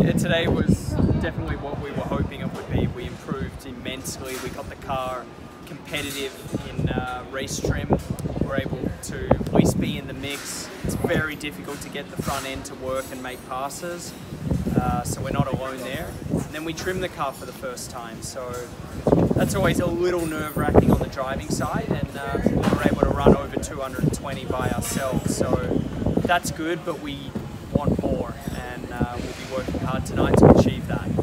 Yeah, today was definitely what we were hoping it would be. We improved immensely. We got the car competitive in race trim. We're able to at least be in the mix. It's very difficult to get the front end to work and make passes, so we're not alone there. And then we trimmed the car for the first time, so that's always a little nerve-wracking on the driving side, and we were able to run over 220 by ourselves, so that's good, but we want more, and we'll be working hard tonight to achieve that.